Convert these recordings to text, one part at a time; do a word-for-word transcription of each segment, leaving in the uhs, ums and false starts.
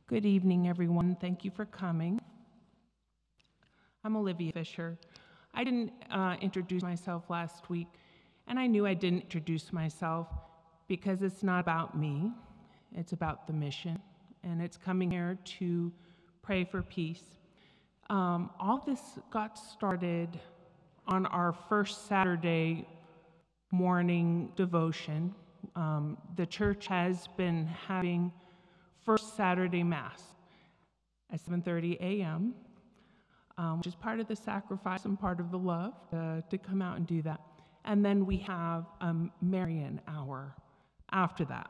Good evening, everyone. Thank you for coming. I'm Olivia Fisher. I didn't uh, introduce myself last week, and I knew I didn't introduce myself because it's not about me. It's about the mission, and it's coming here to pray for peace. Um, all this got started on our first Saturday morning devotion. Um, the church has been having First Saturday Mass at seven thirty a m, um, which is part of the sacrifice and part of the love uh, to come out and do that. And then we have a Marian hour after that.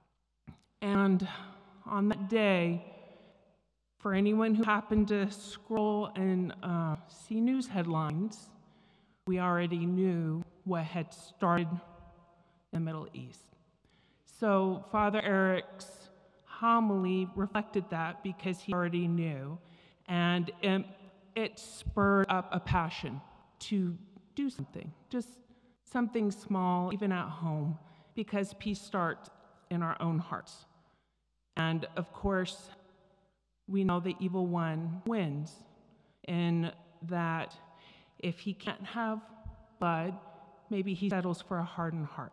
And on that day, for anyone who happened to scroll and uh, see news headlines, we already knew what had started in the Middle East. So Father Eric's homily reflected that because he already knew, and it, it spurred up a passion to do something, just something small, even at home, because peace starts in our own hearts. And of course, we know the evil one wins in that if he can't have blood, maybe he settles for a hardened heart.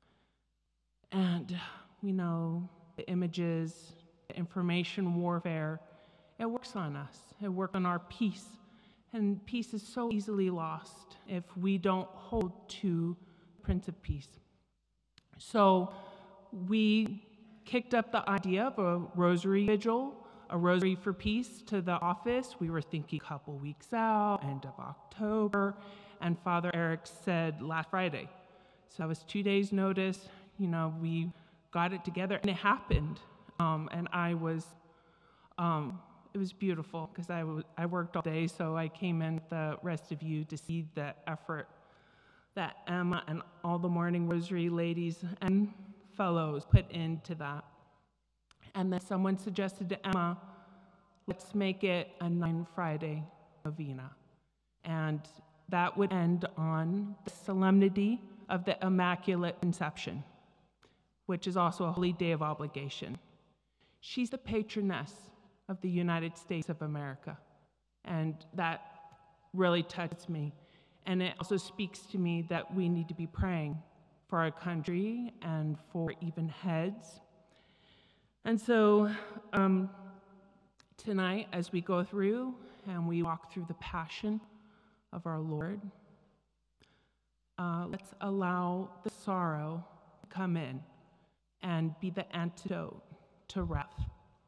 And we know the images, the information warfare, it works on us. It works on our peace. And peace is so easily lost if we don't hold to the Prince of Peace. So we kicked up the idea of a rosary vigil, a rosary for peace to the office. We were thinking a couple weeks out, end of October, and Father Eric said last Friday. So that was two days' notice. You know, we got it together, and it happened. Um, and I was, um, it was beautiful because I, w- I worked all day, so I came in with the rest of you to see the effort that Emma and all the Morning Rosary ladies and fellows put into that. And then someone suggested to Emma, let's make it a nine Friday novena. And that would end on the solemnity of the Immaculate Conception, which is also a holy day of obligation. She's the patroness of the United States of America, and that really touches me. And it also speaks to me that we need to be praying for our country and for even heads. And so um, tonight, as we go through and we walk through the passion of our Lord, uh, let's allow the sorrow to come in and be the antidote to wrath.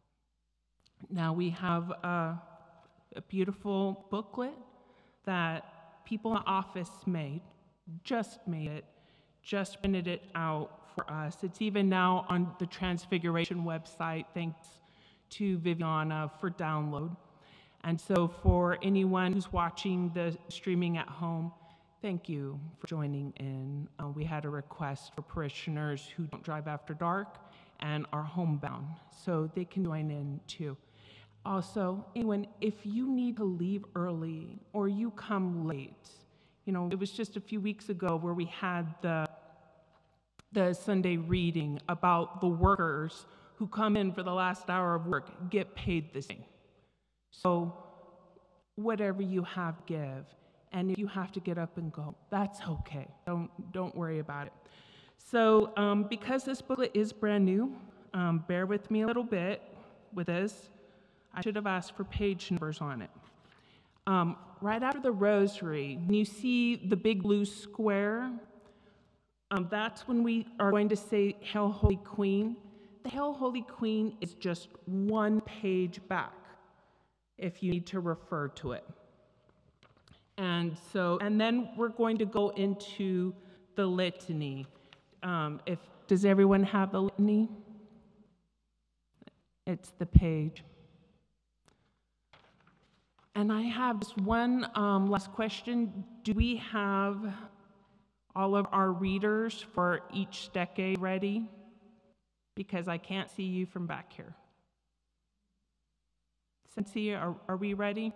Now we have a, a beautiful booklet that people in the office made, just made it, just printed it out for us. It's even now on the Transfiguration website, thanks to Viviana for download. And so for anyone who's watching the streaming at home, thank you for joining in. Uh, we had a request for parishioners who don't drive after dark and are homebound, so they can join in too. Also, anyone, if you need to leave early or you come late, you know, it was just a few weeks ago where we had the, the Sunday reading about the workers who come in for the last hour of work get paid the same. So whatever you have, give. And if you have to get up and go, that's okay. Don't, don't worry about it. So um, because this booklet is brand new, um, bear with me a little bit with this. I should have asked for page numbers on it. Um, right after the rosary, when you see the big blue square, um, that's when we are going to say Hail Holy Queen. The Hail Holy Queen is just one page back if you need to refer to it. And so, and then we're going to go into the litany. Um, if does everyone have the litany? It's the page. And I have just one um, last question. Do we have all of our readers for each decade ready? Because I can't see you from back here. Cynthia, are, are we ready?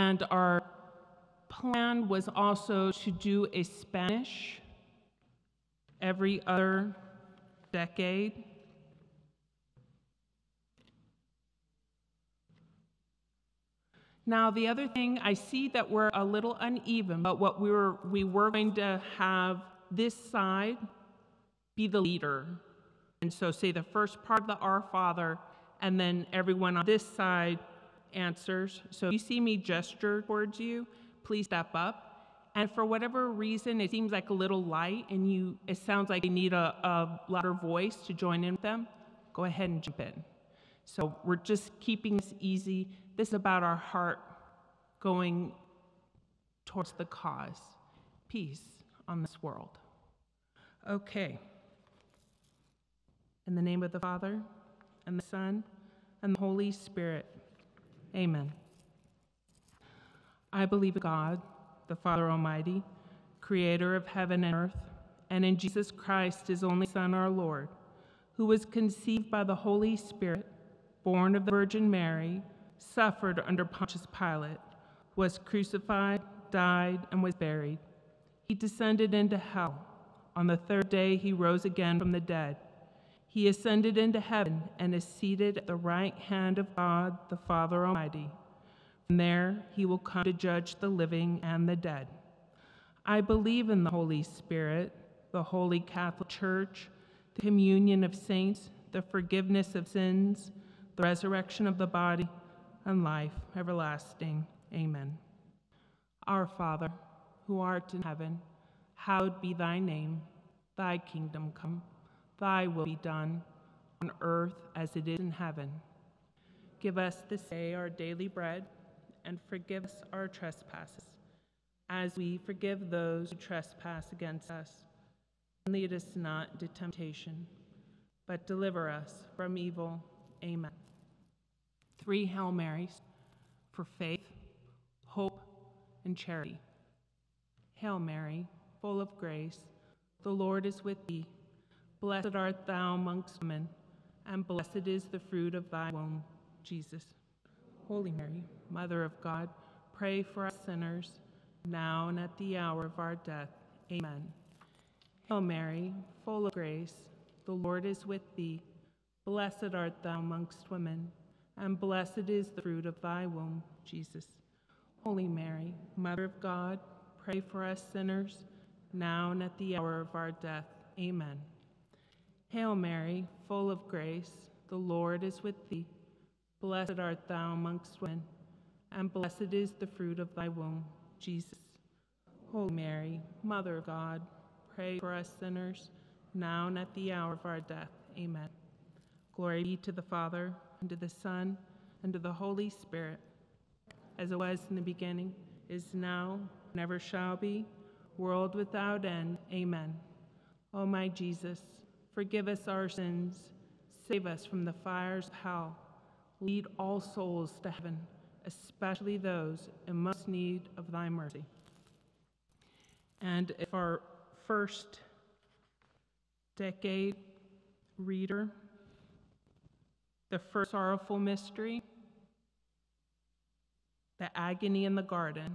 And our plan was also to do a Spanish every other decade. Now, the other thing, I see that we're a little uneven, but what we were, we were going to have this side be the leader. And so say the first part of the Our Father, and then everyone on this side answers. So if you see me gesture towards you, please step up. And for whatever reason, it seems like a little light, and you, it sounds like you need a, a louder voice to join in with them, go ahead and jump in. So we're just keeping this easy. This is about our heart going towards the cause, peace on this world. Okay. In the name of the Father, and the Son, and the Holy Spirit, amen. I believe in God, the Father Almighty, creator of heaven and earth, and in Jesus Christ, his only Son, our Lord, who was conceived by the Holy Spirit, born of the Virgin Mary, suffered under Pontius Pilate, was crucified, died, and was buried. He descended into hell. On the third day, he rose again from the dead. He ascended into heaven and is seated at the right hand of God, the Father Almighty. From there, he will come to judge the living and the dead. I believe in the Holy Spirit, the Holy Catholic Church, the communion of saints, the forgiveness of sins, the resurrection of the body, and life everlasting. Amen. Our Father, who art in heaven, hallowed be thy name. Thy kingdom come, thy will be done, on earth as it is in heaven. Give us this day our daily bread, and forgive us our trespasses, as we forgive those who trespass against us. And lead us not into temptation, but deliver us from evil. Amen. Three Hail Marys for faith, hope, and charity. Hail Mary, full of grace, the Lord is with thee. Blessed art thou amongst women, and blessed is the fruit of thy womb, Jesus. Holy Mary, Mother of God, pray for us sinners, now and at the hour of our death. Amen. Hail Mary, full of grace, the Lord is with thee. Blessed art thou amongst women, and blessed is the fruit of thy womb, Jesus. Holy Mary, Mother of God, pray for us sinners, now and at the hour of our death. Amen. Hail Mary, full of grace, the Lord is with thee. Blessed art thou amongst women, and blessed is the fruit of thy womb, Jesus. Holy Mary, Mother of God, pray for us sinners, now and at the hour of our death. Amen. Glory be to the Father, and to the Son, and to the Holy Spirit, as it was in the beginning, is now, and ever shall be, world without end. Amen. O my Jesus, forgive us our sins, save us from the fires of hell, lead all souls to heaven, especially those in most need of thy mercy. And if our first decade reader, the first sorrowful mystery, the agony in the garden.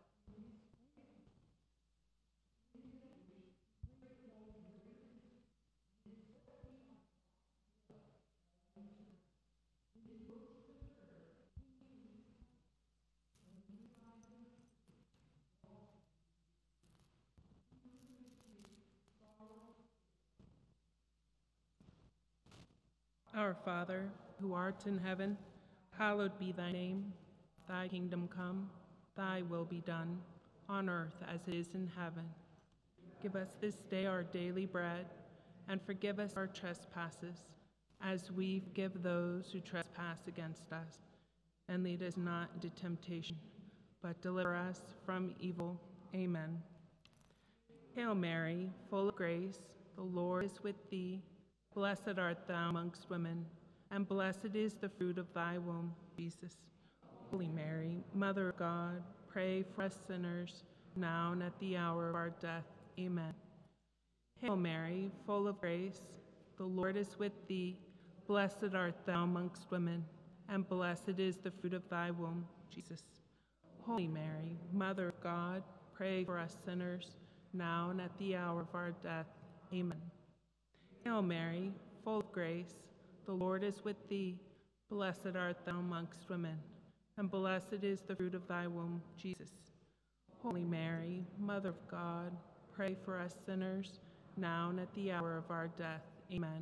Our Father, who art in heaven, hallowed be thy name. Thy kingdom come, thy will be done, on earth as it is in heaven. Give us this day our daily bread, and forgive us our trespasses, as we forgive those who trespass against us. And lead us not into temptation, but deliver us from evil. Amen. Hail Mary, full of grace, the Lord is with thee. Blessed art thou amongst women, and blessed is the fruit of thy womb, Jesus. Holy Mary, Mother of God, pray for us sinners, now and at the hour of our death. Amen. Hail Mary, full of grace, the Lord is with thee. Blessed art thou amongst women, and blessed is the fruit of thy womb, Jesus. Holy Mary, Mother of God, pray for us sinners, now and at the hour of our death. Amen. Hail Mary, full of grace, the Lord is with thee. Blessed art thou amongst women, and blessed is the fruit of thy womb, Jesus. Holy Mary, Mother of God, pray for us sinners, now and at the hour of our death. Amen.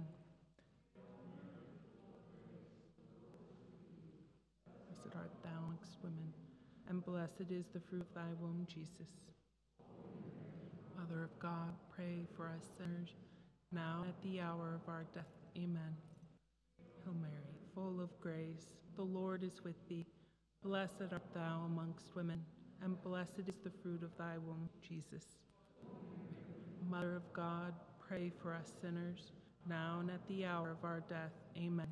Blessed art thou amongst women, and blessed is the fruit of thy womb, Jesus. Mother of God, pray for us sinners, now and at the hour of our death. Amen. Hail Mary, full of grace, the Lord is with thee. Blessed art thou amongst women, and blessed is the fruit of thy womb, Jesus. Mother of God, pray for us sinners, now and at the hour of our death. Amen.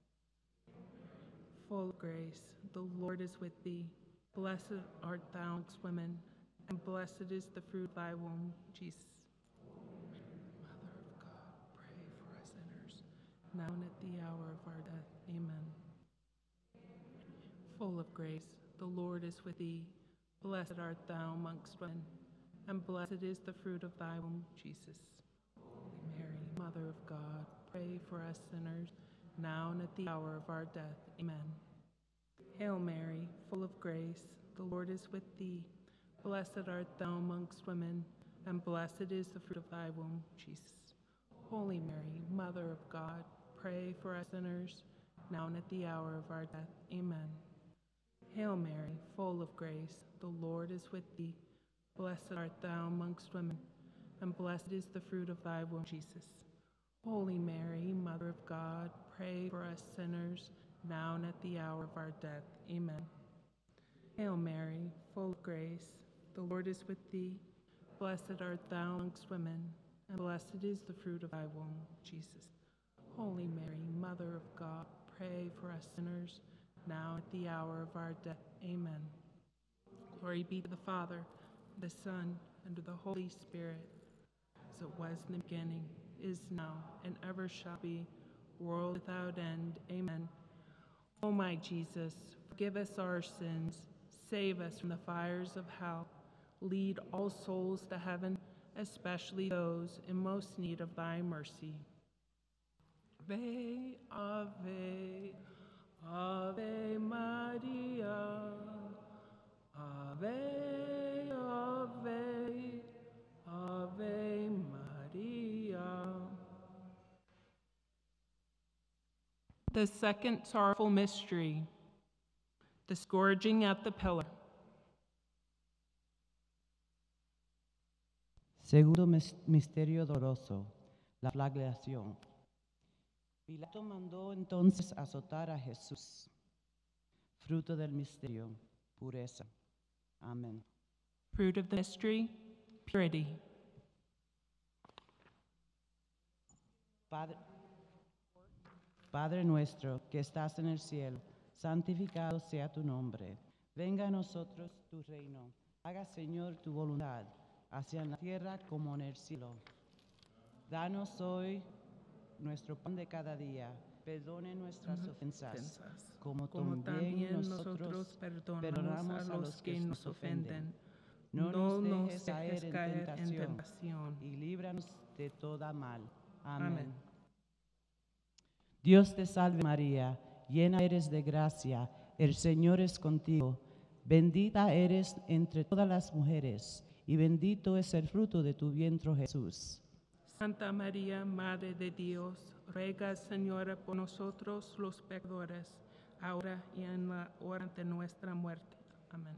Full of grace, the Lord is with thee. Blessed art thou amongst women, and blessed is the fruit of thy womb, Jesus. Mother of God, pray for us sinners, now and at the hour of our death. Amen. Full of grace, the Lord is with thee. Blessed art thou amongst women, and blessed is the fruit of thy womb, Jesus. Holy Mary, Mother of God, pray for us sinners, now and at the hour of our death. Amen. Hail Mary, full of grace, the Lord is with thee. Blessed art thou amongst women, and blessed is the fruit of thy womb, Jesus. Holy Mary, Mother of God, pray for us sinners, now and at the hour of our death. Amen. Hail Mary, full of grace, the Lord is with thee. Blessed art thou amongst women, and blessed is the fruit of thy womb, Jesus. Holy Mary, Mother of God, pray for us sinners, now and at the hour of our death. Amen. Hail Mary, full of grace, the Lord is with thee. Blessed art thou amongst women, and blessed is the fruit of thy womb, Jesus. Holy Mary, Mother of God, pray for us sinners, now at the hour of our death. Amen. Glory be to the Father, the Son, and to the Holy Spirit, as it was in the beginning, is now, and ever shall be, world without end. Amen. O my Jesus, forgive us our sins, save us from the fires of hell, lead all souls to heaven, especially those in most need of thy mercy. Ave, Ave, Ave Maria, Ave, Ave, Ave Maria. The second sorrowful mystery, the scourging at the pillar. Segundo misterio doloroso, la flagelación. Pilato mandó entonces azotar a Jesús. Fruto del misterio, pureza. Amén. Fruit of the mystery, purity. Padre, Padre nuestro que estás en el cielo, santificado sea tu nombre. Venga a nosotros tu reino. Haga, Señor, tu voluntad, así en la tierra como en el cielo. Danos hoy nuestro pan de cada día. Perdone nuestras ofensas, como, como también nosotros perdonamos, perdonamos a los que nos ofenden. No, no nos dejes caer, caer en, tentación, en tentación, y líbranos de toda mal. Amén. Amén. Dios te salve María, llena eres de gracia, el Señor es contigo. Bendita eres entre todas las mujeres, y bendito es el fruto de tu vientre, Jesús. Santa María, Madre de Dios, ruega, Señora, por nosotros los pecadores, ahora y en la hora de nuestra muerte. Amén.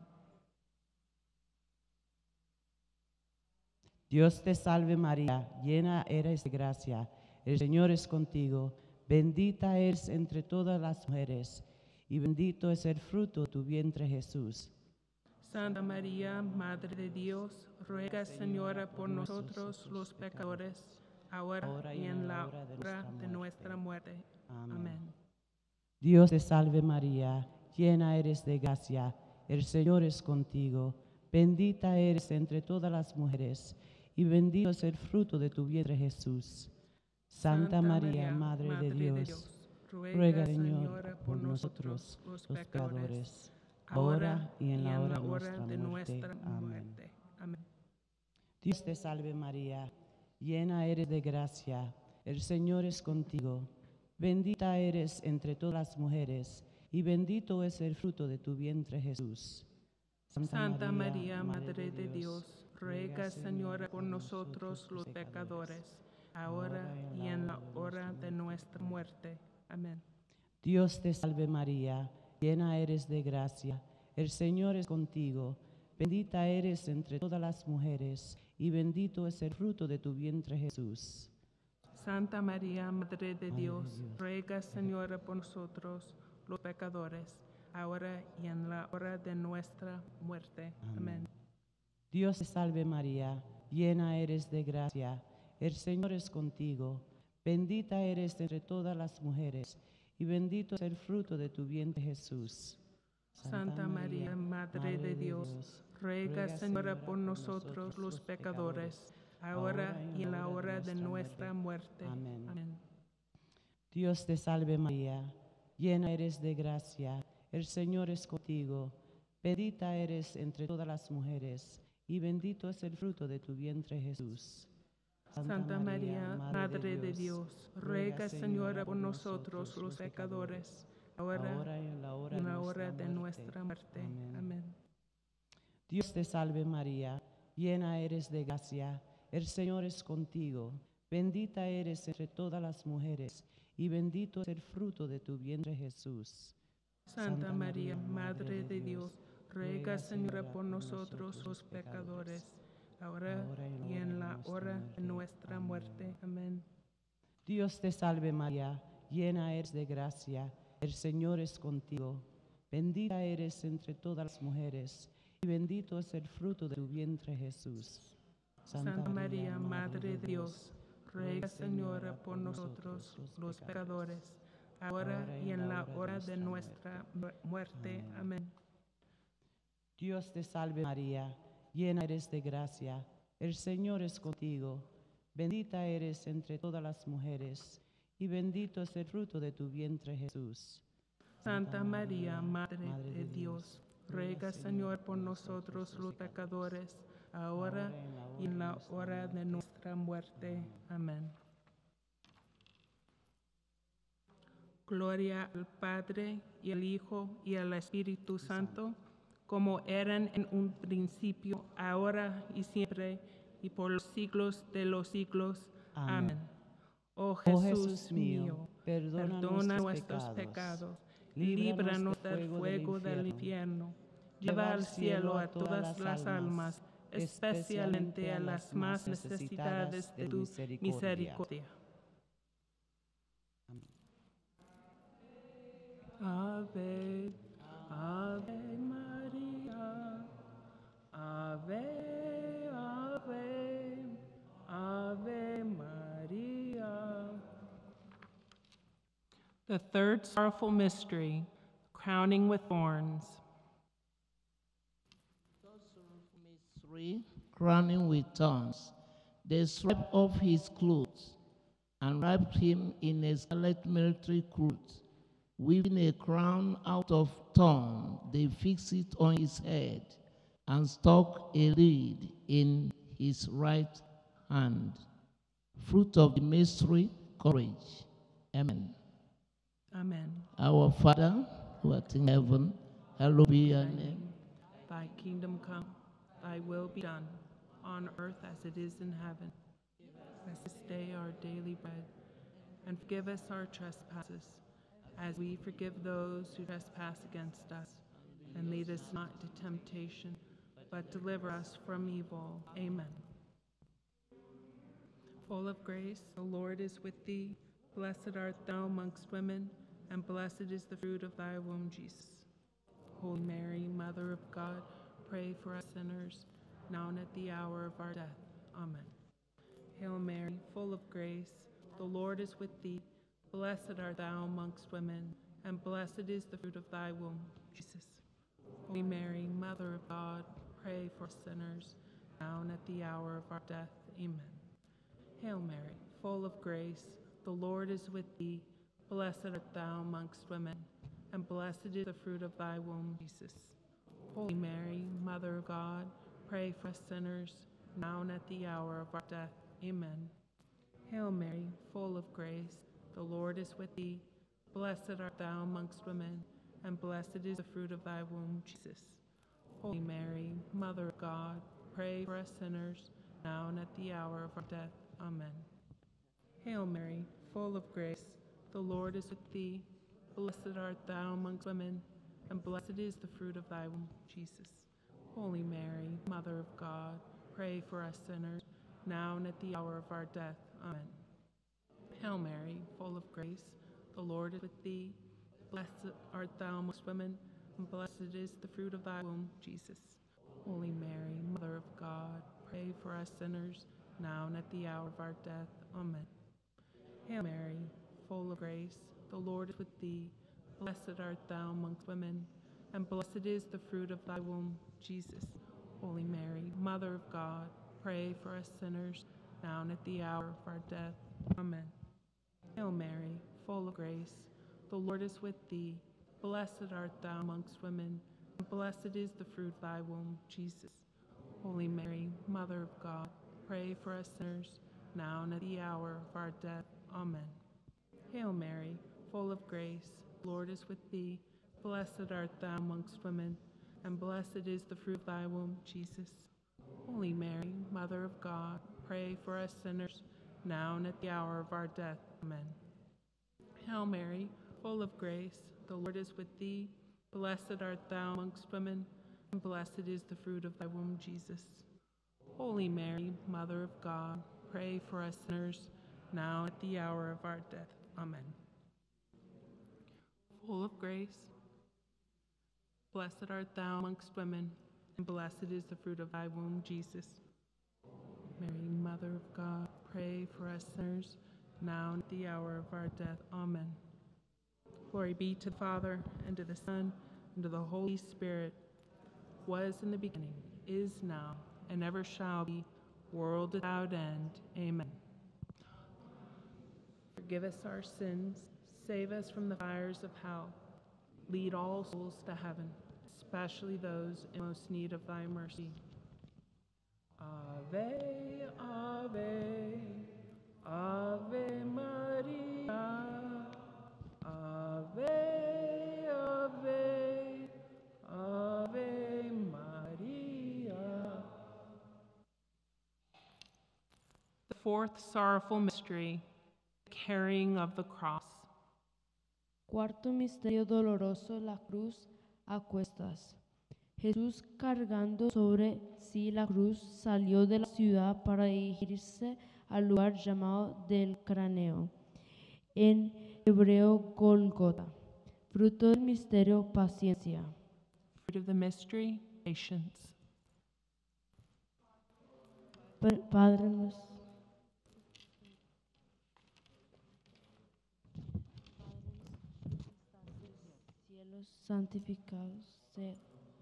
Dios te salve María, llena eres de gracia, el Señor es contigo. Bendita eres entre todas las mujeres, y bendito es el fruto de tu vientre, Jesús. Santa María, Madre de Dios, ruega, Señora, por nosotros los pecadores, ahora, ahora y en la hora de nuestra, de nuestra muerte. Amén. Amén. Dios te salve María, llena eres de gracia, el Señor es contigo. Bendita eres entre todas las mujeres, y bendito es el fruto de tu vientre, Jesús. Santa, Santa María, Madre, Madre de Dios, de Dios ruega, ruega, Señora, por nosotros los pecadores, ahora y en la hora de hora nuestra de muerte. nuestra Amén. muerte. Amén. Dios te salve María, llena eres de gracia, el Señor es contigo. Bendita eres entre todas las mujeres, y bendito es el fruto de tu vientre Jesús. Santa María, Madre de Dios, ruega, Señora, por nosotros los pecadores, ahora y en la hora de nuestra muerte. Amén. Dios te salve María, llena eres de gracia, el Señor es contigo. Bendita eres entre todas las mujeres, y bendito es el fruto de tu vientre Jesús. Santa María, Madre de Madre Dios, de Dios, ruega, Señora, por nosotros los pecadores, ahora y en la hora de nuestra muerte. Amén. Dios te salve María, llena eres de gracia, el Señor es contigo. Bendita eres entre todas las mujeres, y bendito es el fruto de tu vientre Jesús. Santa María, Madre de Dios, ruega, Señora, por nosotros los pecadores, ahora y en la hora de nuestra muerte. Amén. Amén. Dios te salve María, llena eres de gracia, el Señor es contigo. Bendita eres entre todas las mujeres, y bendito es el fruto de tu vientre Jesús. Santa María, Madre de Dios, ruega, Señora, por nosotros los pecadores, ahora y en la hora de nuestra muerte. Amén. Dios te salve María, llena eres de gracia, el Señor es contigo. Bendita eres entre todas las mujeres, y bendito es el fruto de tu vientre Jesús. Santa María, Madre de Dios, ruega, Señora, por nosotros los pecadores, ahora y en la hora de nuestra muerte. Amén. Dios te salve María, llena eres de gracia, el Señor es contigo. Bendita eres entre todas las mujeres, y bendito es el fruto de tu vientre Jesús. Santa María, Madre de Dios, ruega, Señora, por nosotros los pecadores, ahora y en la hora de nuestra mu- muerte. Amén. Dios te salve María, llena eres de gracia, el Señor es contigo. Bendita eres entre todas las mujeres, y bendito es el fruto de tu vientre Jesús. Santa María, Madre de Dios, ruega, Señor, por nosotros los pecadores, ahora y en la hora de nuestra muerte. Amén. Gloria al Padre, y al Hijo, y al Espíritu Santo, como eran en un principio, ahora y siempre, y por los siglos de los siglos. Amén. Amén. Oh Oh Jesús, Jesús mío, mío, perdona, perdona nuestros nuestros pecados, pecados, líbranos del del fuego del infierno, lleva al cielo a todas las almas, especialmente a las más necesitadas de tu misericordia. Ave, Ave María, Ave, Ave, Ave María. The third sorrowful mystery, crowning with thorns. Mystery, crowning with thorns. They stripped off his clothes and wrapped him in a scarlet military coat. Weaving a crown out of thorn, they fixed it on his head and stuck a reed in his right hand. Fruit of the mystery, courage. Amen. Amen. Our Father, who art in heaven, hallowed be your name. Thy kingdom come, thy will be done, on earth as it is in heaven. Give us this day our daily bread, and forgive us our trespasses, as we forgive those who trespass against us. And lead us not into temptation, but deliver us from evil. Amen. Full of grace, the Lord is with thee. Blessed art thou amongst women, and blessed is the fruit of thy womb, Jesus. Holy Mary, Mother of God, pray for us sinners, now and at the hour of our death. Amen. Hail Mary, full of grace, the Lord is with thee. Blessed art thou amongst women, and blessed is the fruit of thy womb, Jesus. Holy Mary, Mother of God, pray for us sinners, now and at the hour of our death. Amen. Hail Mary, full of grace, the Lord is with thee. Blessed art thou amongst women, and blessed is the fruit of thy womb, Jesus. Holy Mary, Mother of God, pray for us sinners, now and at the hour of our death. Amen. Hail Mary, full of grace, the Lord is with thee. Blessed art thou amongst women, and blessed is the fruit of thy womb, Jesus. Holy Mary, Mother of God, pray for us sinners, now and at the hour of our death. Amen. Hail Mary, full of grace, the Lord is with thee. Blessed art thou amongst women, and blessed is the fruit of thy womb, Jesus. Holy Mary, Mother of God, pray for us sinners, now and at the hour of our death. Amen. Hail Mary, full of grace, the Lord is with thee. Blessed art thou amongst women, and blessed is the fruit of thy womb, Jesus. Holy Mary, Mother of God, pray for us sinners, now and at the hour of our death. Amen. Hail Mary, full of grace, the Lord is with thee. Blessed art thou amongst women, and blessed is the fruit of thy womb, Jesus. Holy Mary, Mother of God, pray for us sinners, now and at the hour of our death. Amen. Hail Mary, full of grace, the Lord is with thee. Blessed art thou amongst women, and blessed is the fruit of thy womb, Jesus. Holy Mary, Mother of God, pray for us sinners, now and at the hour of our death. Amen. Hail Mary, full of grace, the Lord is with thee. Blessed art thou amongst women, and blessed is the fruit of thy womb, Jesus. Holy Mary, Mother of God, pray for us sinners, now and at the hour of our death. Amen. Hail Mary, full of grace, the Lord is with thee. Blessed art thou amongst women, and blessed is the fruit of thy womb, Jesus. Holy Mary, Mother of God, pray for us sinners, now at the hour of our death. Amen. Full of grace, blessed art thou amongst women, and blessed is the fruit of thy womb, Jesus. Mary, Mother of God, pray for us sinners, now and at the hour of our death. Amen. Glory be to the Father, and to the Son, and to the Holy Spirit, was in the beginning, is now, and ever shall be, world without end. Amen. Forgive us our sins, save us from the fires of hell, lead all souls to heaven, especially those in most need of thy mercy. Ave, Ave, Ave Maria, Ave, Ave, Ave Maria. The fourth sorrowful mystery, the carrying of the cross. Cuarto misterio doloroso, la cruz a cuestas. Jesús, cargando sobre sí la cruz, salió de la ciudad para dirigirse al lugar llamado del cráneo, en hebreo Golgota. Fruto del misterio, paciencia. Fruit of the mystery, patience. Pa- Padre nuestro, cielos, santificados sea,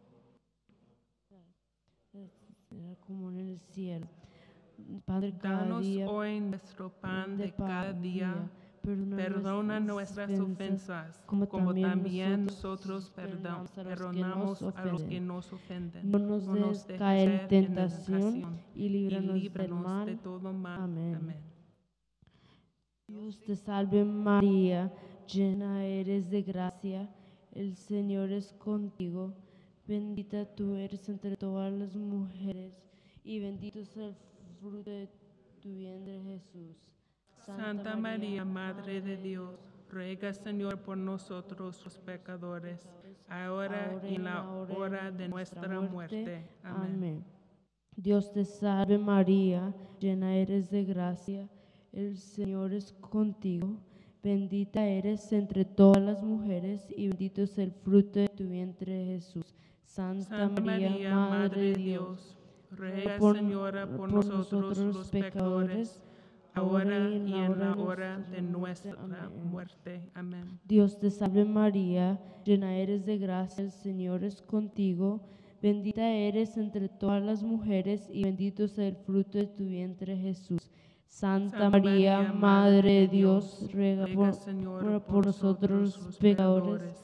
sea como en el cielo. Padre, cada Danos día hoy nuestro pan de pan cada día. Perdona, Perdona nuestras ofensas, como también nosotros perdon- perdonamos a los que nos ofenden. No nos No dejes dejes caer en caer tentación y y líbranos del líbranos mal. de todo mal. Amén. Amén. Dios te salve María, llena eres de gracia, el Señor es contigo, bendita tú eres entre todas las mujeres y bendito es el fruto de tu vientre Jesús. Santa María, Madre de Dios, ruega, Señor, por nosotros los pecadores, ahora y en la hora de nuestra muerte. Amén. Dios te salve María, llena eres de gracia, el Señor es contigo, bendita eres entre todas las mujeres y bendito es el fruto de tu vientre Jesús. Santa, Santa María, Madre de Dios, ruega, Señora, por nosotros los pecadores, ahora y en la hora de nuestra muerte. Amén. Dios te salve María, llena eres de gracia, el Señor es contigo, bendita eres entre todas las mujeres y bendito es el fruto de tu vientre Jesús. Santa María, Madre de Dios, ruega por, Señor, por, por nosotros los pecadores,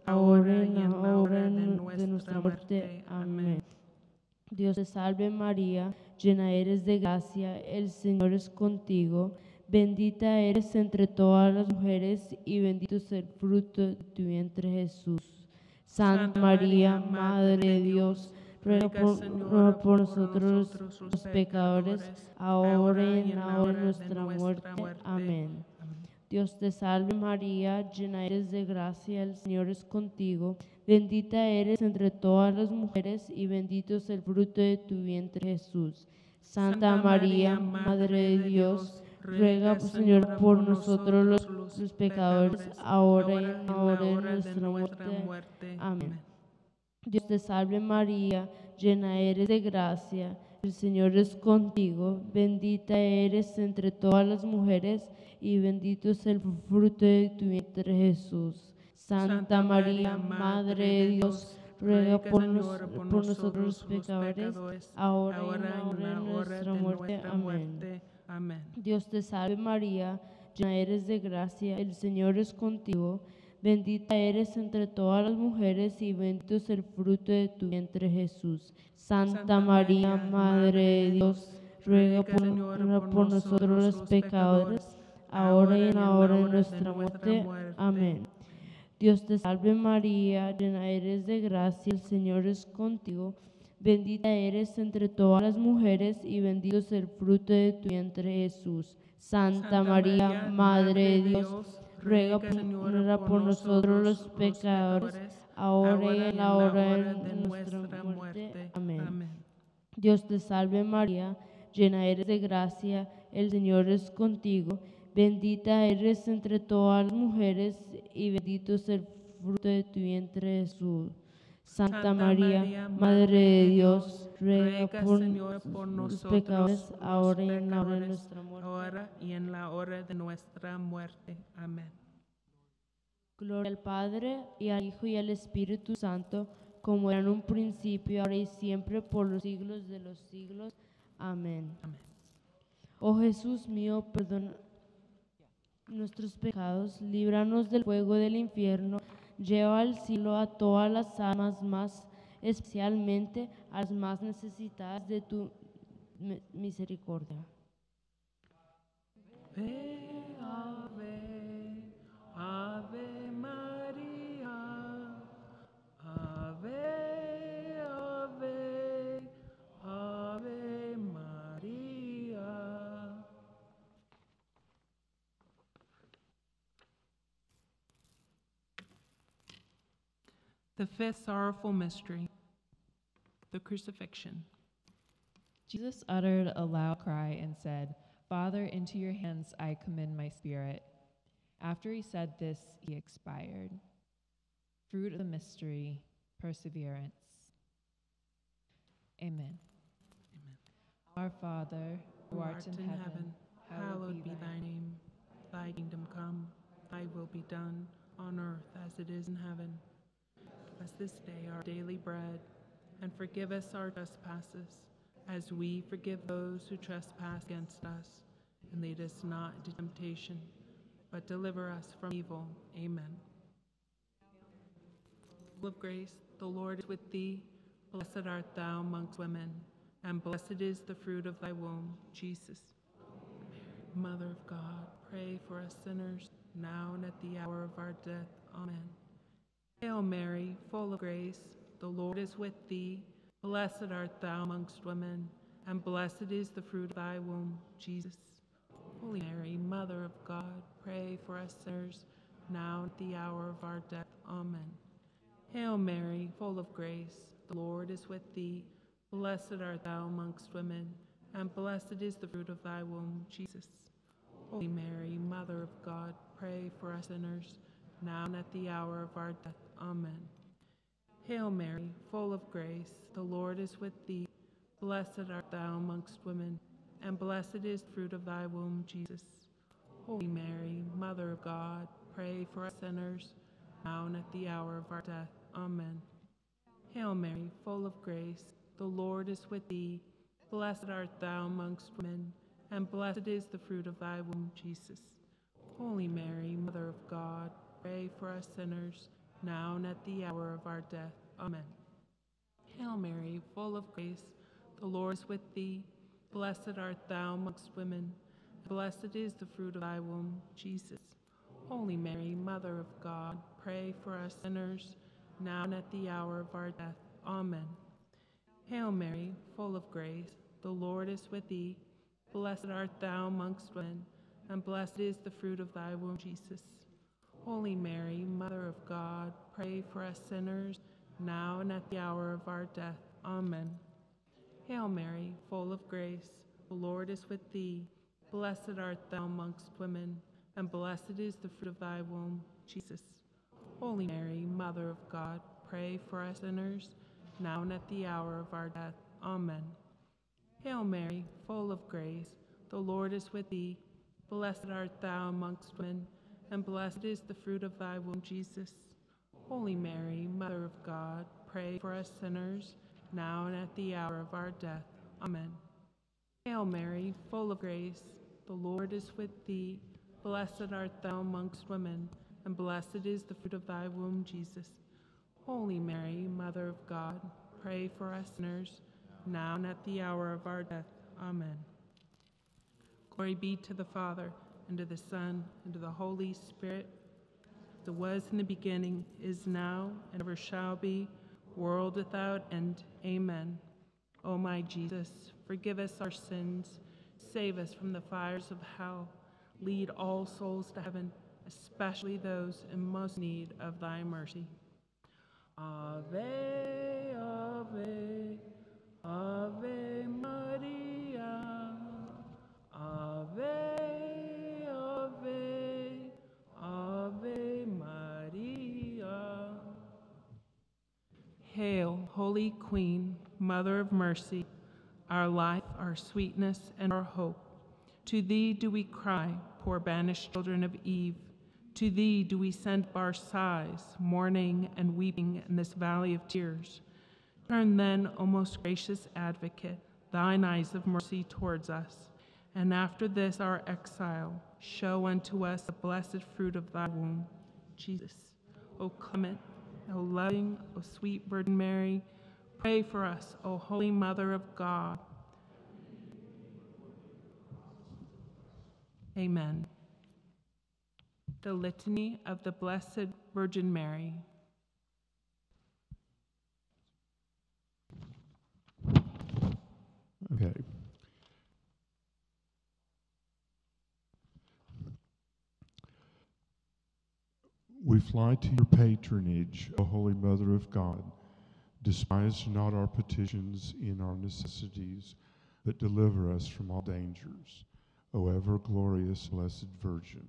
ahora y en la hora de nu- de nuestra muerte. Amén. Dios te salve María, llena eres de gracia, el Señor es contigo, bendita eres entre todas las mujeres y bendito es el fruto de tu vientre Jesús. Santa María, Madre de Dios, ruega por, ruega por nosotros los pecadores, ahora y en la hora de nuestra muerte. Amén. Dios te salve María, llena eres de gracia, el Señor es contigo, bendita eres entre todas las mujeres y bendito es el fruto de tu vientre Jesús. Santa María, Madre de Dios, ruega Señor por nosotros los, los pecadores, ahora y en la hora de nuestra muerte. Amén. Dios te salve María, llena eres de gracia, el Señor es contigo, bendita eres entre todas las mujeres y bendito es el fruto de tu vientre Jesús. Santa María, Madre de Dios, ruega por, nos- por nosotros los pecadores, ahora y en la hora de nuestra muerte. Amén. Amén. Dios te salve María, llena eres de gracia, el Señor es contigo, bendita eres entre todas las mujeres y bendito es el fruto de tu vientre Jesús. Santa María, Madre de Dios, ruega por, ruega por nosotros los pecadores, ahora y en la hora de nuestra muerte. Amén. Dios te salve María, llena eres de gracia, el Señor es contigo, bendita eres entre todas las mujeres y bendito es el fruto de tu vientre Jesús. Santa María, Madre de Dios, ruega por, ruega por nosotros los pecadores, ahora y en la hora de nuestra muerte. Amén. Dios te salve María, llena eres de gracia, el Señor es contigo, bendita eres entre todas las mujeres y bendito es el fruto de tu vientre Jesús. Santa María, Madre de Dios, ruega por, Señor, por los nosotros pecadores, los ahora y en la hora de pecadores, nuestra muerte. ahora y en la hora de nuestra muerte. Amén. Gloria al Padre, y al Hijo, y al Espíritu Santo, como era en un principio, ahora y siempre, por los siglos de los siglos. Amén. Amén. Oh Jesús mío, perdona nuestros pecados, líbranos del fuego del infierno, lleva al cielo a todas las almas, más especialmente a las más necesitadas de tu mi- misericordia. Ave, ave, ave María. Ave, ave, ave María. The fifth sorrowful mystery, the crucifixion. Jesus uttered a loud cry and said, Father, into your hands I commend my spirit. After he said this, he expired. Fruit of the mystery, perseverance. Amen. Amen. Our Father, who art in heaven, hallowed be thy name. Thy kingdom come, thy will be done, on earth as it is in heaven. Give us this day our daily bread, and forgive us our trespasses, as we forgive those who trespass against us. And lead us not into temptation, but deliver us from evil. Amen. Full of grace, the Lord is with thee. Blessed art thou amongst women, and blessed is the fruit of thy womb, Jesus. Mother of God, pray for us sinners, now and at the hour of our death. Amen. Hail Mary, full of grace, the Lord is with thee. Blessed art thou amongst women, and blessed is the fruit of thy womb, Jesus. Holy Mary, Mother of God, pray for us sinners, now and at the hour of our death. Amen. Hail Mary, full of grace, the Lord is with thee. Blessed art thou amongst women, and blessed is the fruit of thy womb, Jesus. Holy Mary, Mother of God, pray for us sinners, now and at the hour of our death. Amen. Hail Mary, full of grace, the Lord is with thee. Blessed art thou amongst women, and blessed is the fruit of thy womb, Jesus. Holy Mary, Mother of God, pray for us sinners, now and at the hour of our death. Amen. Hail Mary, full of grace, the Lord is with thee. Blessed art thou amongst women, and blessed is the fruit of thy womb, Jesus. Holy Mary, Mother of God, pray for us sinners, now and at the hour of our death. Amen. Hail Mary, full of grace, the Lord is with thee. Blessed art thou amongst women, and blessed is the fruit of thy womb, Jesus. Holy Mary, Mother of God, pray for us sinners, now and at the hour of our death. Amen. Hail Mary, full of grace, the Lord is with thee. Blessed art thou amongst women, and blessed is the fruit of thy womb, Jesus. Holy Mary, Mother of God, pray for us sinners, now and at the hour of our death. Amen. Hail Mary, full of grace, the Lord is with thee. Blessed art thou amongst women, and blessed is the fruit of thy womb, Jesus. Holy Mary, Mother of God, pray for us sinners, now and at the hour of our death. Amen. Hail Mary, full of grace, the Lord is with thee. Blessed art thou amongst women, and blessed is the fruit of thy womb, Jesus. Holy Mary, Mother of God, pray for us sinners, now and at the hour of our death. Amen. Hail Mary, full of grace, the Lord is with thee. Blessed art thou amongst women, and blessed is the fruit of thy womb, Jesus. Holy Mary, Mother of God, pray for us sinners, now and at the hour of our death. Amen. Glory be to the Father, and to the Son, and to the Holy Spirit, as it was in the beginning, is now, and ever shall be, world without end. Amen. O my Jesus, forgive us our sins, save us from the fires of hell, lead all souls to heaven, especially those in most need of thy mercy. Ave, Ave, Ave Maria, Ave, Ave, Ave Maria. Hail, Holy Queen, Mother of Mercy, our life, our sweetness, and our hope. To thee do we cry, poor banished children of Eve. To thee do we send our sighs, mourning and weeping in this valley of tears. Turn then, O most gracious Advocate, thine eyes of mercy towards us, and after this our exile, show unto us the blessed fruit of thy womb, Jesus. O clement, O loving, O sweet Virgin Mary, pray for us, O Holy Mother of God. Amen. The Litany of the Blessed Virgin Mary. Okay. We fly to your patronage, O Holy Mother of God. Despise not our petitions in our necessities, but deliver us from all dangers, O ever glorious Blessed Virgin.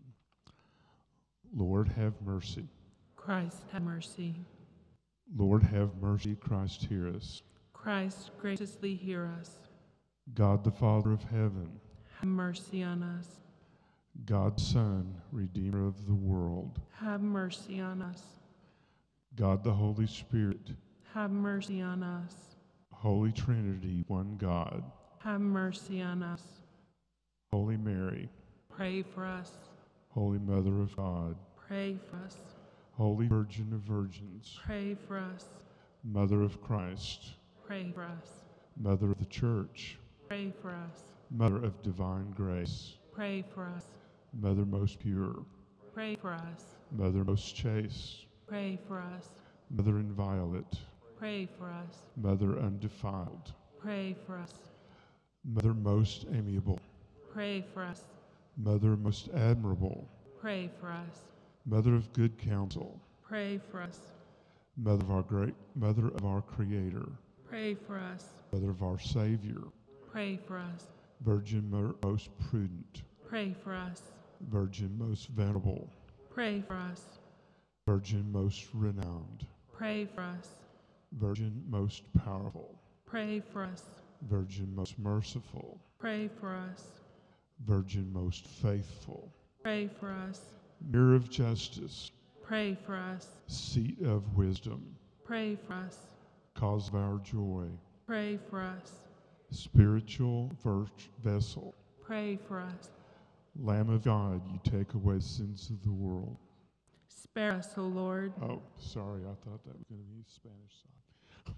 Lord, have mercy. Christ, have mercy. Lord, have mercy. Christ, hear us. Christ, graciously hear us. God, the Father of heaven, Have mercy on us. God, Son, Redeemer of the world, Have mercy on us. God, the Holy Spirit, Have mercy on us. Holy Trinity, one God, Have mercy on us. Holy Mary, Pray for us. Holy Mother of God, Pray for us. Holy Virgin of Virgins, Pray for us. Mother of Christ, Pray for us. Mother of the Church, Pray for us. Mother of divine grace, Pray for us. Mother most pure, Pray for us. Mother most chaste, Pray for us. Mother inviolate, Pray for us. Mother undefiled, Pray for us. Mother most amiable, Pray for us. Mother most admirable, Pray for us. Mother of good counsel, Pray for us. Mother of our great, Mother of our Creator, Pray for us. Mother of our Savior, Pray for us. Virgin mo- most prudent, Pray for us. Virgin most venerable, Pray for us. Virgin most renowned, Pray for us. Virgin most powerful, Pray for us. Virgin most merciful, Pray for us. Virgin most faithful, Pray for us. Mirror of justice, Pray for us. Seat of wisdom, Pray for us. Cause of our joy, Pray for us. Spiritual virt- vessel, Pray for us. Lamb of God, you take away the sins of the world. Spare us, O Lord. Oh, sorry, I thought that was going to be the Spanish side.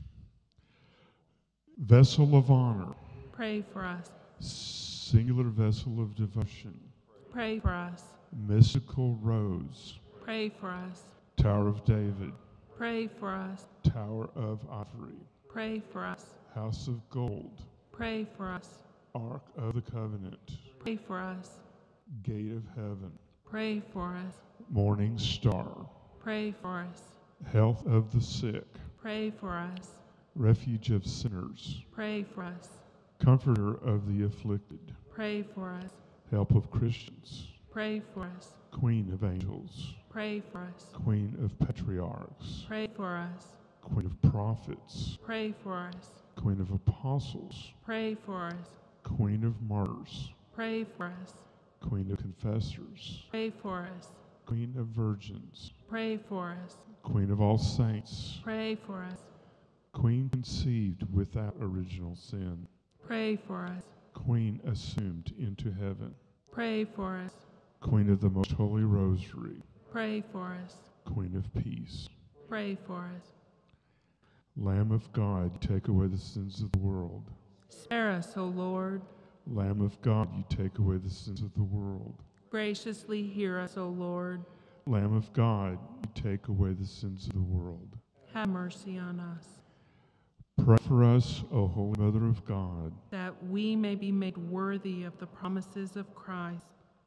Vessel of honor, Pray for us. singular vessel of devotion, Pray for us. mystical rose, Pray for us. Tower of David, Pray for us. Tower of Ivory, Pray for us. House of Gold, Pray for us. Ark of the Covenant, Pray for us. Gate of Heaven, Pray for us. Morning Star, Pray for us. Health of the Sick, Pray for us. Refuge of Sinners, Pray for us. Comforter of the Afflicted, Pray for us. Help of Christians, Pray for us. Queen of Angels, Pray for us. Queen of Patriarchs, Pray for us. Queen of Prophets, Pray for us. Queen of Apostles, Pray for us. Queen of Martyrs, Pray for us. Queen of Confessors, Pray for us. Queen of Virgins, Pray for us. Queen of all saints, Pray for us. Queen conceived without original sin, Pray for us. Queen assumed into heaven, Pray for us. Queen of the Most Holy Rosary, Pray for us. Queen of Peace, Pray for us. Lamb of God, you take away the sins of the world. Spare us, O Lord. Lamb of God, you take away the sins of the world. Graciously hear us, O Lord. Lamb of God, you take away the sins of the world. Have mercy on us, Pray for us, O Holy Mother of God, that we may be made worthy of the promises of Christ.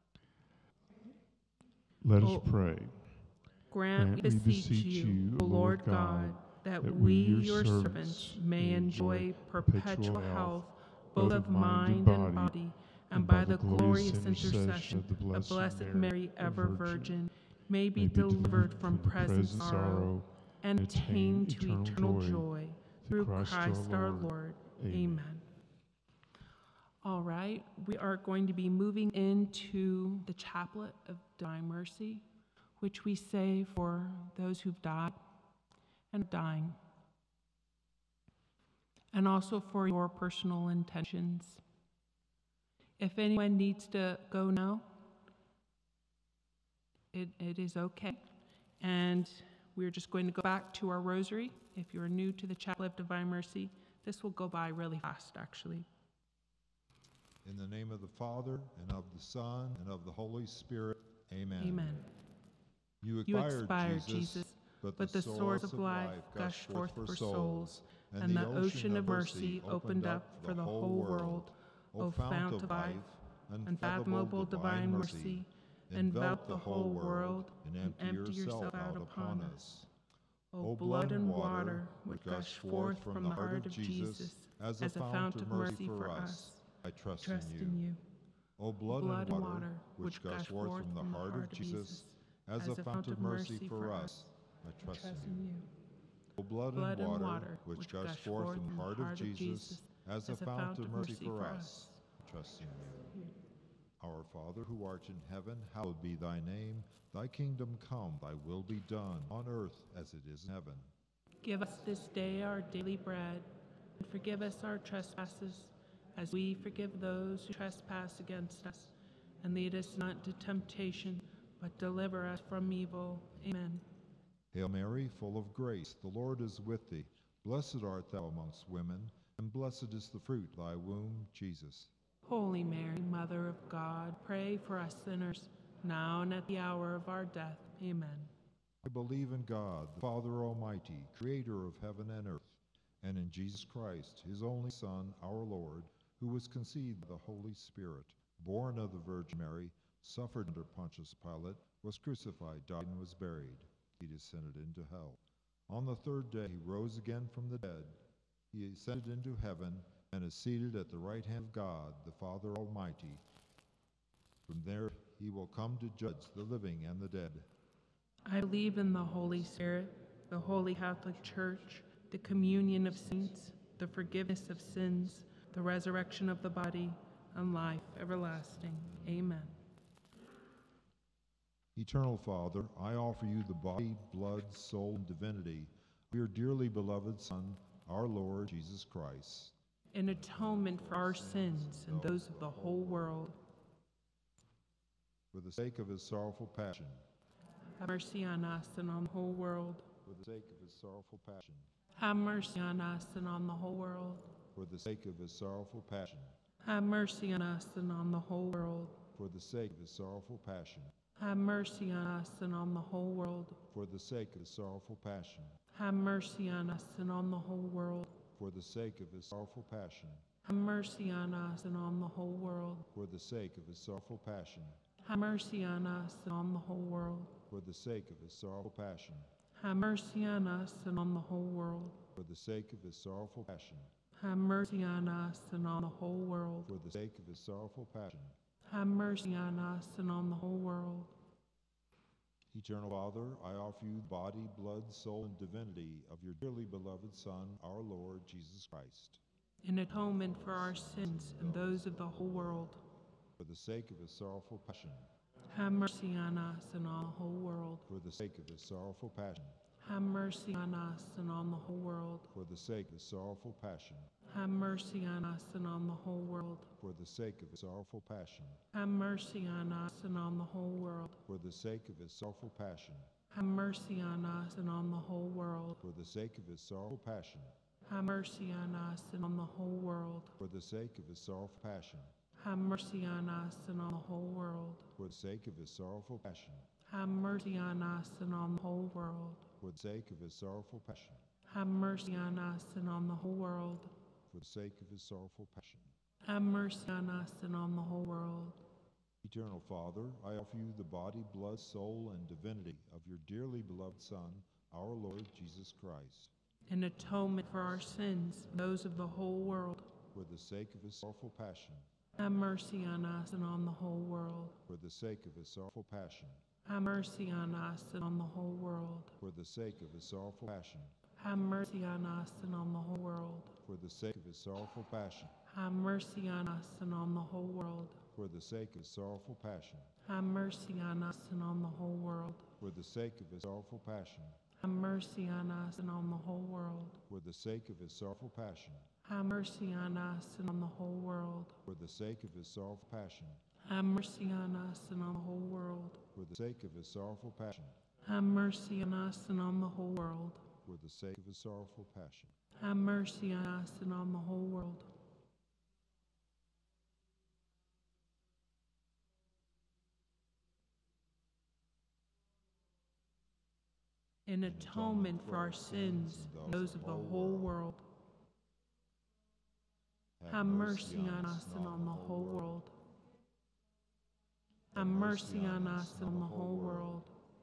let us O- pray. Grant, we beseech you, O Lord God, that we, your servants, may enjoy perpetual health, both of mind and body, and by the glorious intercession of the Blessed Mary, ever Virgin, may be delivered from present sorrow and attain to eternal joy through Christ our Lord. Amen. All right, we are going to be moving into the Chaplet of Divine Mercy, which we say for those who've died and dying, and also for your personal intentions. If anyone needs to go now, it, it is okay. And we're just going to go back to our rosary. If you're new to the Chaplet of Divine Mercy, this will go by really fast, actually. In the name of the Father, and of the Son, and of the Holy Spirit, amen. Amen. You You expired, expired, Jesus, Jesus, but, but the source of life gushed forth for souls, and the ocean of mercy opened up for the whole world. O fount of life, unfathomable divine mercy, envelop the whole world, and empty yourself out upon us. O blood and water, which gush forth from the heart of Jesus, as a fount of mercy for us, I trust, trust in you. in you. O blood, Blood and water, which gush forth from the heart of Jesus, as a fount of mercy for us, I trust in you. O blood, Blood and water, which gush forth from the heart of Jesus, as a fount of mercy for us, I trust in you. Our Father, who art in heaven, hallowed be thy name. Thy kingdom come, thy will be done, on earth as it is in heaven. Give us this day our daily bread, and forgive us our trespasses, as we forgive those who trespass against us. And lead us not into temptation, but deliver us from evil. Amen. Hail Mary, full of grace, the Lord is with thee. Blessed art thou amongst women, and blessed is the fruit of thy womb, Jesus. Holy Mary, Mother of God, pray for us sinners, now and at the hour of our death. Amen. I believe in God, the Father Almighty, creator of heaven and earth, and in Jesus Christ, his only Son, our Lord, who was conceived by the Holy Spirit, born of the Virgin Mary, suffered under Pontius Pilate, was crucified, died, and was buried. He descended into hell. On the third day he rose again from the dead. He ascended into heaven and is seated at the right hand of God, the Father Almighty. From there he will come to judge the living and the dead. I believe in the Holy Spirit, the Holy Catholic Church, the communion of saints, the forgiveness of sins, the resurrection of the body, and life everlasting. Amen. Eternal Father, I offer you the body, blood, soul, and divinity of your dearly beloved Son, our Lord Jesus Christ, In atonement for our sins and those of the whole world. for the sake of his sorrowful passion, have mercy on us and on the whole world. for the sake of his sorrowful passion, Have mercy on us and on the whole world. for the sake of his sorrowful passion, Have mercy on us and on the whole world. for the sake of his sorrowful passion, Have mercy on us and on the whole world. for the sake of his sorrowful passion, Have mercy on us and on the whole world. for the sake of his sorrowful passion, Have mercy on us and on the whole world. for the sake of his sorrowful passion, Have mercy on us and on the whole world. for the sake of his sorrowful passion, Have mercy on us and on the whole world. for the sake of his sorrowful passion, Have mercy on us and on the whole world. for the sake of his sorrowful passion. Have mercy on us and on the whole world. Eternal Father, I offer you the body, blood, soul, and divinity of your dearly beloved Son, our Lord Jesus Christ, In atonement for our sins and those of the whole world. for the sake of his sorrowful passion, Have mercy on us and on the whole world. for the sake of his sorrowful passion, Have mercy on us and on the whole world. for the sake of his sorrowful passion, Have mercy on us and on the whole world. for the sake of his sorrowful passion, Have mercy on us and on the whole world. for the sake of his sorrowful passion, Have mercy on us and on the whole world. for the sake of his sorrowful passion, Have mercy on us and on the whole world. for the sake of his sorrowful passion, Have mercy on us and on the whole world. for the sake of his sorrowful passion, Have mercy on us and on the whole world. for the sake of his sorrowful passion, Have mercy on us and on the whole world. for the sake of his sorrowful passion. Have mercy on us and on the whole world. Eternal Father, I offer you the body, blood, soul, and divinity of your dearly beloved Son, our Lord Jesus Christ, In atonement for our sins and those of the whole world. for the sake of his sorrowful passion, Have mercy on us and on the whole world. for the sake of his sorrowful passion, Have mercy on us and on the whole world. for the sake of his sorrowful passion, Have mercy on us and on the whole world. for the sake of his sorrowful passion, Have mercy on us and on the whole world. for the sake of his sorrowful passion, Have mercy on us and on the whole world. for the sake of his sorrowful passion, Have mercy on us and on the whole world. for the sake of his sorrowful passion, Have mercy on us and on the whole world. for the sake of his sorrowful passion, Have mercy on us and on the whole world. for the sake of his sorrowful passion, Have mercy on us and on the whole world. for the sake of his sorrowful passion. Have mercy on us and on the whole world. In atonement for our sins and those of the whole world. Have mercy on us and on the whole world. Have mercy on us and on the whole world.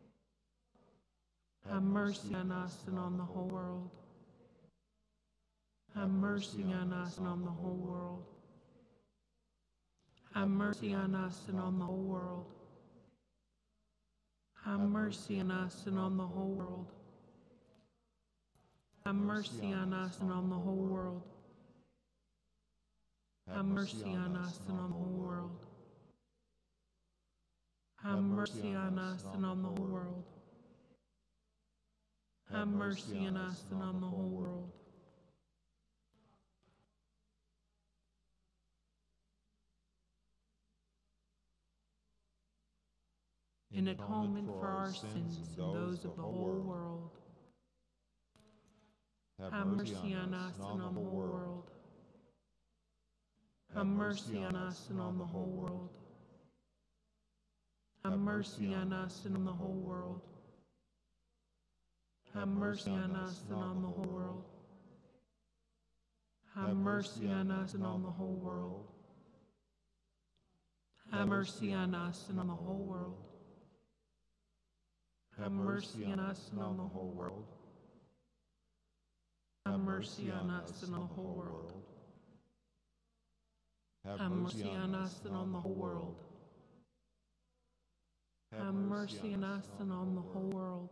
Have mercy on us and on the whole world. Have mercy on us and on the whole world. Have mercy on us and on the whole world. Have mercy on us and on the whole world. Have mercy on us and on the whole world. Have mercy on us and on the whole world. Have mercy on us and on the whole world. Have mercy on us and on the whole world. In atonement for our sins and those of the whole world. Have mercy on us and on the whole world. Have mercy on us and on the whole world. Have mercy on us and on the whole world. Have mercy on us and on the whole world. Have mercy on us and on the whole world. Have mercy on us and on the whole world. Have mercy on us and on the whole world. Have mercy on us and on the whole world. Have mercy on us and on the whole world. Have mercy on us and on the whole world.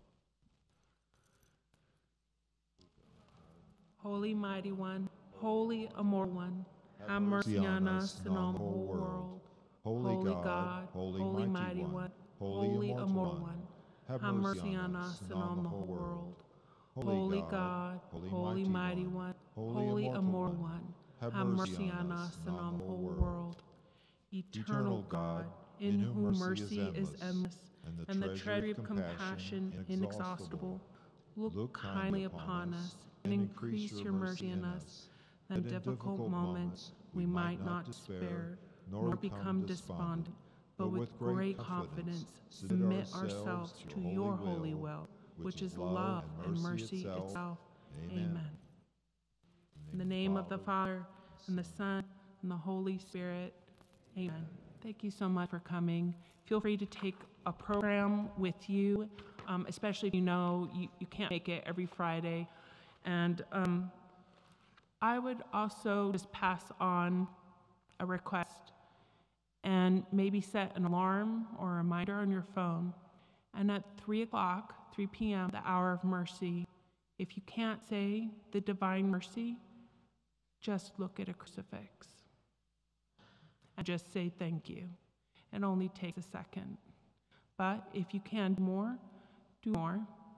Holy Mighty One, Holy Immortal One, have mercy on us and on the whole world. Holy God, Holy Mighty One, Holy Immortal One, have mercy on us and on the whole world. Holy God, Holy Mighty One, Holy Immortal One, have mercy on us and on the whole world. Eternal God, in whom mercy is endless and the treasury of compassion inexhaustible. Look kindly upon us and increase your mercy in us, that in difficult moments we might not despair nor become despondent, but with great confidence submit ourselves to your holy will, which is love and mercy itself. Amen. In the name of the Father, and the Son, and the Holy Spirit. Amen. Thank you so much for coming. Feel free to take a program with you, um, especially if you know you, you can't make it every Friday. And um, I would also just pass on a request and maybe set an alarm or a reminder on your phone. And at three o'clock, three p m, the hour of mercy, if you can't say the divine mercy, just look at a crucifix and just say thank you. It only takes a second. But if you can do more, do more.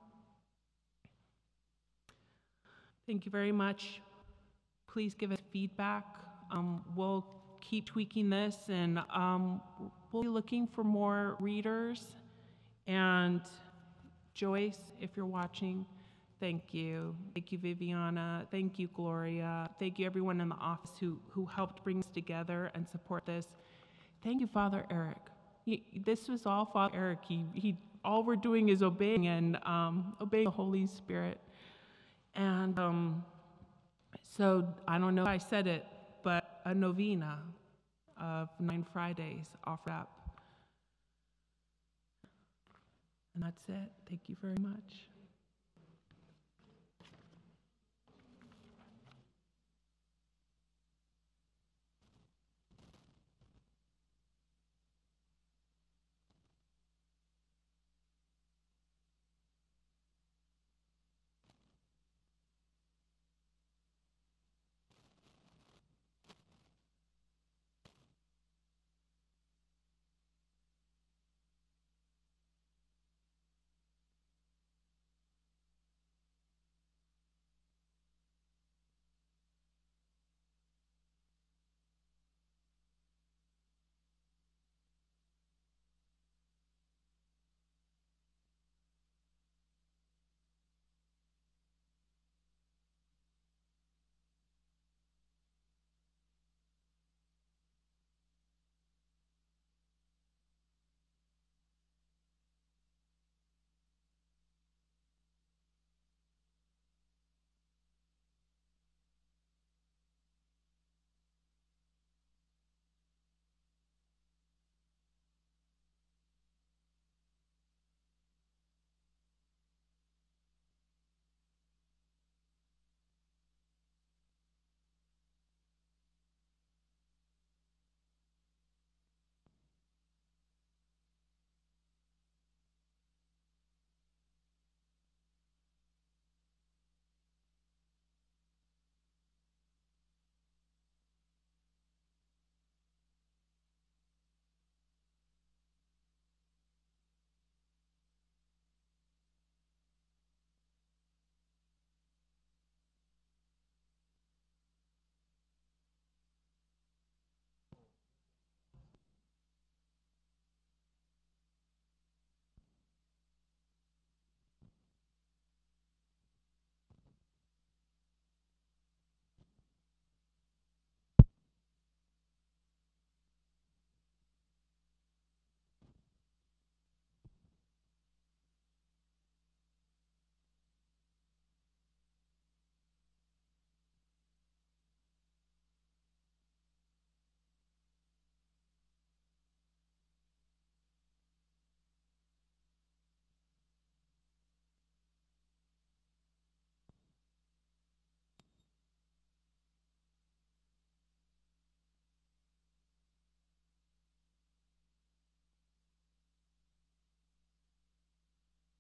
Thank you very much. Please give us feedback. Um, we'll keep tweaking this, and um, we'll be looking for more readers. And Joyce, if you're watching, thank you. Thank you, Viviana. Thank you, Gloria. Thank you, everyone in the office who, who helped bring us together and support this. Thank you, Father Eric. He, this was all Father Eric. He, he, all we're doing is obeying and um, obeying the Holy Spirit. And um, so I don't know if I said it, but a novena of nine Fridays offered up. And that's it. Thank you very much.